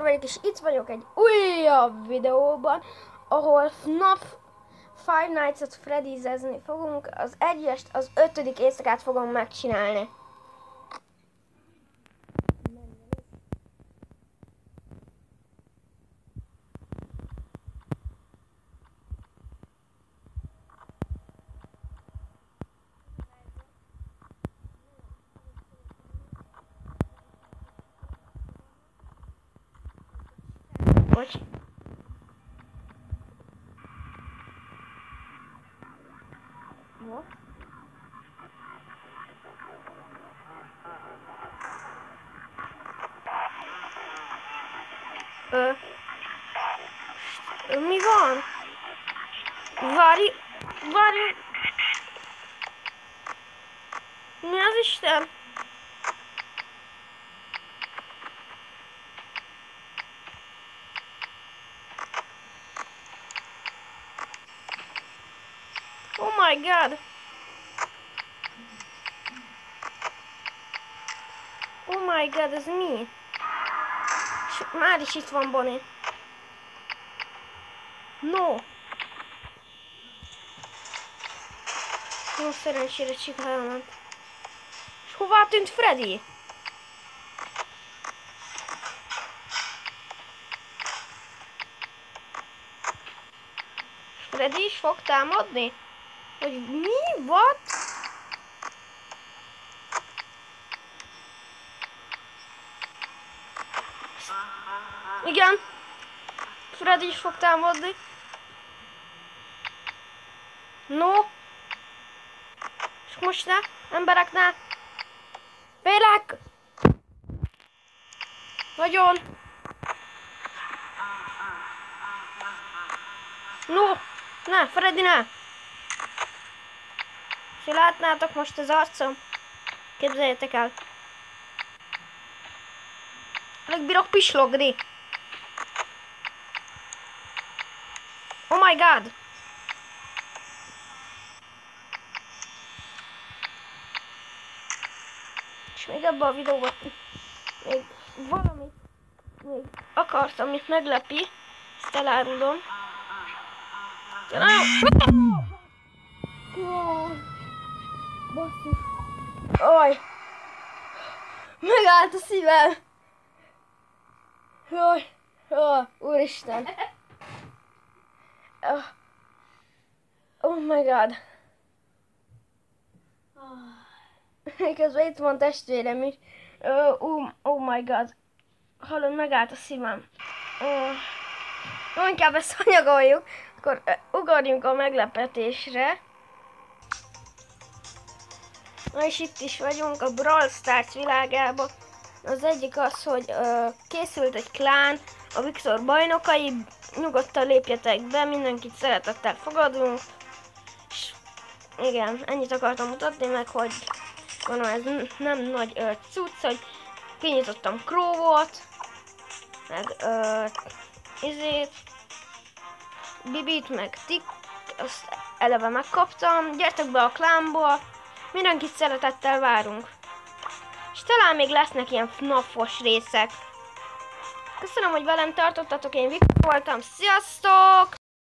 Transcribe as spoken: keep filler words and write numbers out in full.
vagyok, és itt vagyok egy újabb videóban, ahol ef naf Five Nights at Freddy's-ezni fogunk. Az egyest, az ötödik éjszakát fogom megcsinálni. Bocs. Jó. Ö. Mi van? Várj, várj. Mi az Isten? Oh my god! Oh my god, ez mi? És már is itt van Bonnie. No! Jó, szerencsére Chica elment. És hová tűnt Freddy? Freddy is fog támadni? Hogy mi? What? Igen. Freddy is fog támadni. No. És most ne, emberek ne. Félek! Nagyon. No. Ne, Freddy ne. És látnátok most az arcom? Képzeljétek el. Alig bírok pislogni. Oh my god! És még ebben a videóban még valamit még akartam, amit meglepi. Ezt elárulom. Basszus. Oj! Megállt a szívem! Jaj! Oh, úristen! Oh. Oh my god! Miközben itt van testvérem is. Oh, oh, oh my god! Hallod, megállt a szívem. Oh. No, inkább ezt anyagoljuk. Akkor uh, ugorjunk a meglepetésre. Na és itt is vagyunk a Brawl Stars világában. Az egyik az, hogy uh, készült egy klán, a Viktor bajnokai, nyugodtan lépjetek be, mindenkit szeretettel fogadunk. És igen, ennyit akartam mutatni meg, hogy mondom, ez nem nagy uh, cucc, hogy kinyitottam Crow-ot, meg uh, izét, Bibit, meg Tik, azt eleve megkaptam. Gyertek be a klánba, mindenkit szeretettel várunk. És talán még lesznek ilyen ef naf-os részek. Köszönöm, hogy velem tartottatok, én Viktor voltam, sziasztok!